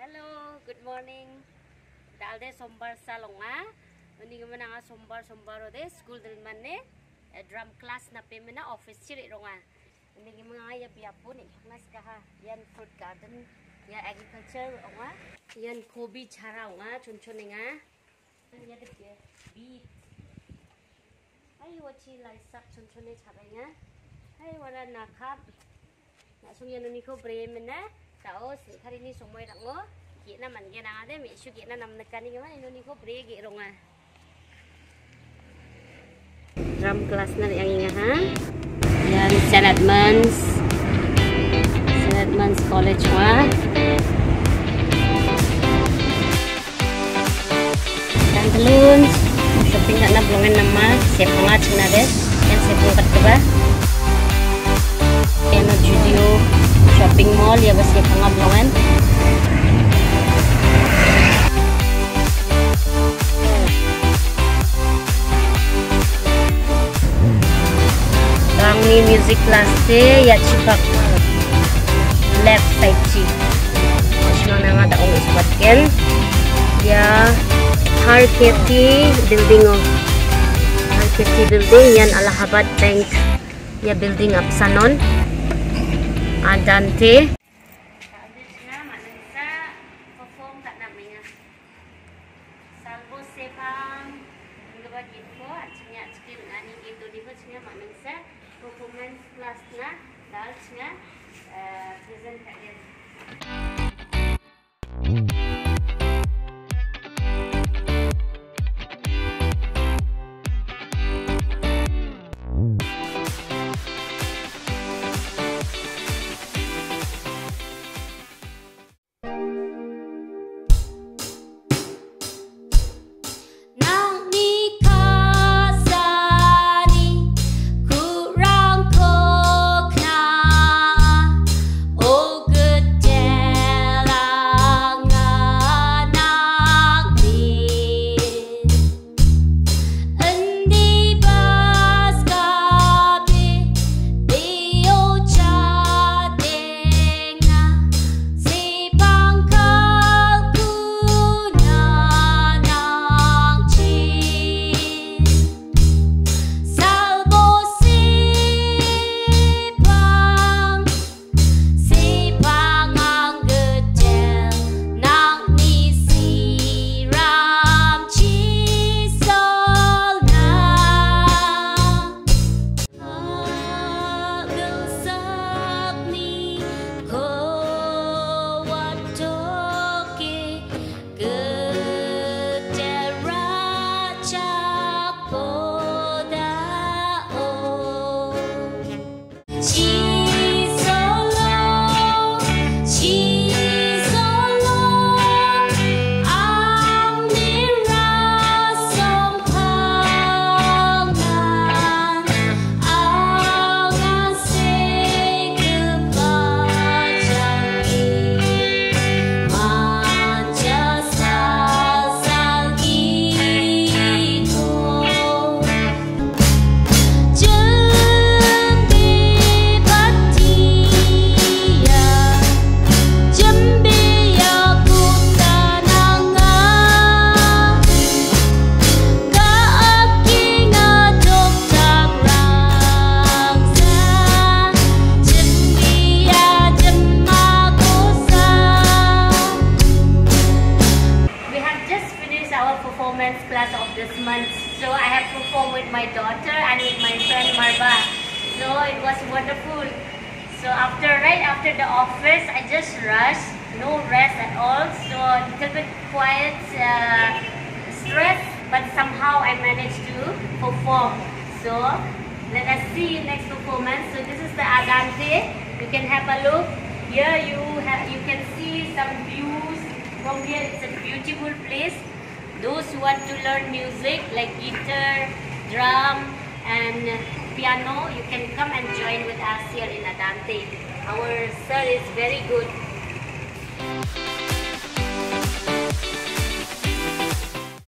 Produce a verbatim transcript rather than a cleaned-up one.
Hello, good morning. Dalde sombar salonga. Ini gimana nga sombar sombar ode school din manne drum class na pemena office chiri ronga. Ini gimana ya biapun ni mas kaha yan fruit garden ya agriculture ronga. Yan kobi chara ronga chunchun nga. Ya de beet. Ay wachi laisak chunchun ni chara nga. Ay wala nakap. Na sung yan ni ko bremena. Taos hari ini semua orang ngo kita man kita ada misu kita nam nekan ni gimana ini ko brege ronga drum class na yang inga ha yan Saint Edmunds Saint Edmunds College wa pantaloons shopping na blongan nama siapa nga cina des yan siapa kat ba yan studio shopping mall ya basi pengablongan Rang ni music class te ya cipak left side ci National nga daong isbatken ya Harketi building o Harketi building yan Allahabad Bank ya building up sanon Adante. Ada nga manisa perform tak namanya. Salvo sepang ngaba gitu artinya skill ngani gitu di nga manisa performance class na dal nga present kalian. Class of this month, so I have performed with my daughter and with my friend Marva. So it was wonderful. So after right after the office, I just rushed, no rest at all. So a little bit quiet, uh, stress, but somehow I managed to perform. So let us see next performance. So this is the Adante. You can have a look. Here you have you can see some views from here. It's a beautiful place. Those who want to learn music like guitar, drum and piano, you can come and join with us here in Adante. Our sir is very good.